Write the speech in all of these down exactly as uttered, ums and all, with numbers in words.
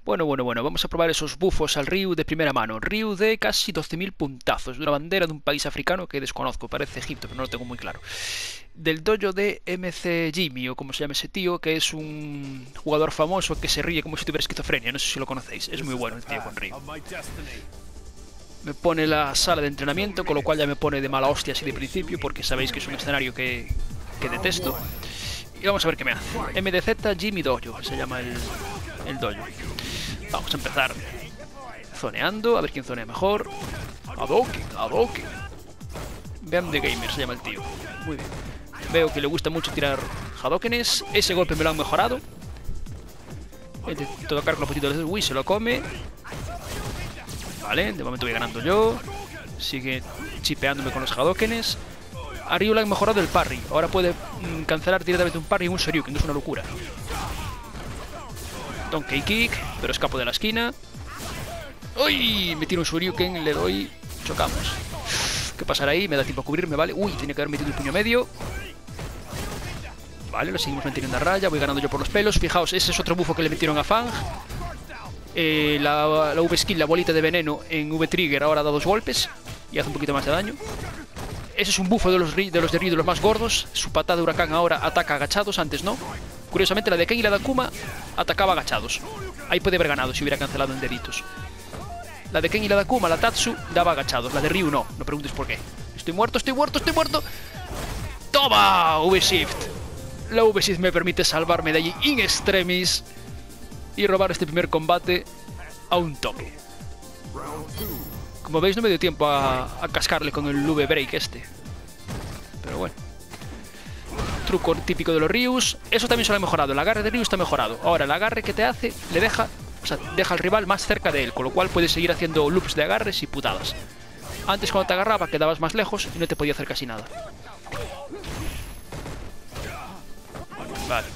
Bueno, bueno, bueno, vamos a probar esos bufos al Ryu de primera mano. Ryu de casi doce mil puntazos, de una bandera de un país africano que desconozco, parece Egipto, pero no lo tengo muy claro. Del dojo de M C Jimmy, o como se llama ese tío, que es un jugador famoso que se ríe como si tuviera esquizofrenia, no sé si lo conocéis, es muy bueno el tío con Ryu. Me pone la sala de entrenamiento, con lo cual ya me pone de mala hostia así de principio, porque sabéis que es un escenario que, que detesto. Y vamos a ver qué me hace. M D Z Jimmy Dojo, se llama el, el dojo. Vamos a empezar zoneando, a ver quién zonea mejor. Hadouken, Hadouken. Vean the Gamer se llama el tío. Muy bien. Veo que le gusta mucho tirar Hadoukenes. Ese golpe me lo han mejorado. Intento tocar con los potitos de Wii, se lo come. Vale, de momento voy ganando yo. Sigue chipeándome con los Hadoukenes. A Ryu le han mejorado el parry. Ahora puede mm, cancelar directamente un parry y un Shoryuken, que es una locura. Donkey Kick, pero escapo de la esquina. ¡Uy! Me tiro un Shoryuken, le doy... Chocamos. ¿Qué pasará ahí? Me da tiempo a cubrirme, ¿vale? Uy, tiene que haber metido el puño medio. Vale, lo seguimos manteniendo a raya. Voy ganando yo por los pelos. Fijaos, ese es otro bufo que le metieron a Fang. Eh, la, la V-Skill, la bolita de veneno en V-Trigger ahora da dos golpes y hace un poquito más de daño. Ese es un bufo de los, de los de Ryu, de los más gordos. Su patada de huracán ahora ataca agachados, antes no. Curiosamente la de Ken y la de Akuma atacaba agachados. Ahí puede haber ganado si hubiera cancelado en deditos. La de Ken y la de Akuma, la Tatsu, daba agachados. La de Ryu no, no preguntes por qué. Estoy muerto, estoy muerto, estoy muerto. ¡Toma! V-Shift. La V-Shift me permite salvarme de allí in extremis y robar este primer combate a un toque. Como veis no me dio tiempo a, a cascarle con el V-Break este. Pero bueno. Truco típico de los Ryus. Eso también se lo ha mejorado. El agarre de Ryu está mejorado. Ahora el agarre que te hace le deja... O sea, deja al rival más cerca de él. Con lo cual puedes seguir haciendo loops de agarres y putadas. Antes cuando te agarraba quedabas más lejos y no te podía hacer casi nada. Vale.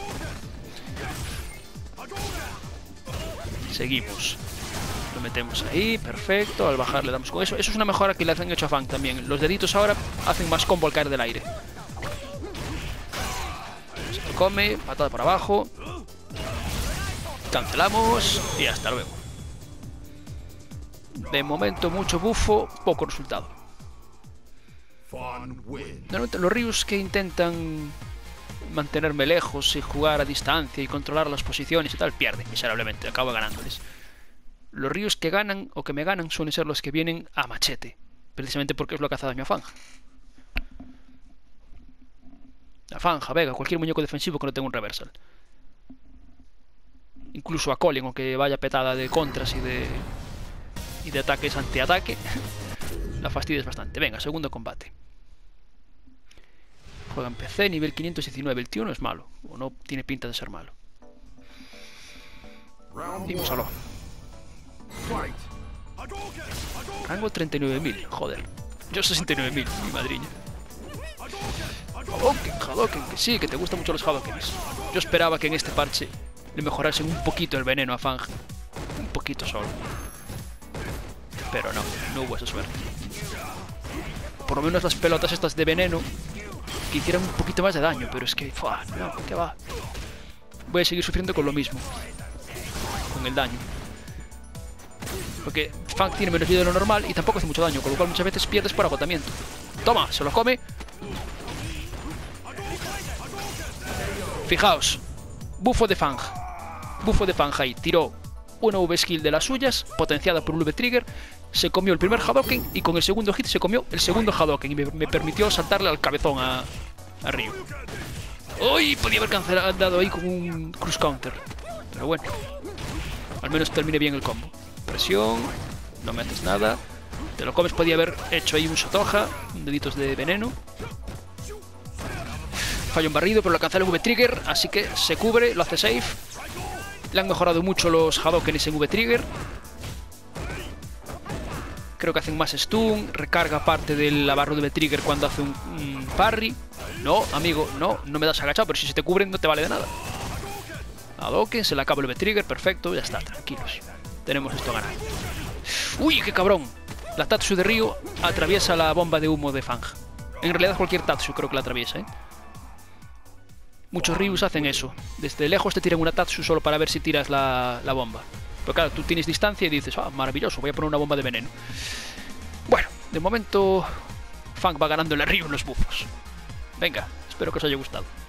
Seguimos. Lo metemos ahí, perfecto. Al bajar le damos con eso. Eso es una mejora que le han hecho a Fang también. Los deditos ahora hacen más combo al caer del aire. Se lo come, patada por abajo. Cancelamos y hasta luego. De momento mucho bufo, poco resultado. Normalmente los Ryus que intentan mantenerme lejos y jugar a distancia y controlar las posiciones y tal, pierden miserablemente, acabo ganándoles. Los Ryus que ganan o que me ganan suelen ser los que vienen a machete, precisamente porque es lo que hace daño a Fang. A Fang, a Vega, cualquier muñeco defensivo que no tenga un reversal. Incluso a Colin, aunque vaya petada de contras y de, y de ataques anti-ataque, la fastidias bastante. Venga, segundo combate. Juega en P C, nivel quinientos diecinueve. El tío no es malo, o no tiene pinta de ser malo. Dímoslo. Rango treinta y nueve mil, joder. Yo sesenta y nueve mil, mi madriña. Hadouken, Hadouken, que sí, que te gustan mucho los Hadoukens. Yo esperaba que en este parche le mejorasen un poquito el veneno a Fang. Un poquito solo. Pero no, no hubo esa suerte. Por lo menos las pelotas estas de veneno que hicieran un poquito más de daño, pero es que... ¡fua! No, ¿qué va? Voy a seguir sufriendo con lo mismo. Con el daño. Porque Fang tiene menos vida de lo normal y tampoco hace mucho daño, con lo cual muchas veces pierdes por agotamiento. ¡Toma! Se lo come. Fijaos. Bufo de Fang. Bufo de Fang ahí. Tiró una V-Skill de las suyas, potenciada por un V-Trigger. Se comió el primer Hadouken y con el segundo hit se comió el segundo Hadouken y me, me permitió saltarle al cabezón a, a Ryu. ¡Uy! Podía haber cancelado ahí con un Cruise Counter. Pero bueno. Al menos terminé bien el combo. Presión. No me haces nada. Te lo comes, podía haber hecho ahí un Sotoja. Un deditos de veneno. Fallo en barrido, pero lo cancela el V-Trigger. Así que se cubre, lo hace safe. Le han mejorado mucho los Hadoukenes en V-Trigger. Creo que hacen más stun. Recarga parte del barro de V-Trigger cuando hace un, un parry. No, amigo, no, no me das agachado, pero si se te cubren no te vale de nada. Hadouken, se le acaba el V-Trigger, perfecto, ya está, tranquilos. Tenemos esto ganado. ¡Uy, qué cabrón! La Tatsu de Ryu atraviesa la bomba de humo de Fang. En realidad cualquier Tatsu creo que la atraviesa, ¿eh? Muchos Ryus hacen eso. Desde lejos te tiran una Tatsu solo para ver si tiras la, la bomba. Pero claro, tú tienes distancia y dices, ah, maravilloso, voy a poner una bomba de veneno. Bueno, de momento Fang va ganando el Ryu en los bufos. Venga, espero que os haya gustado.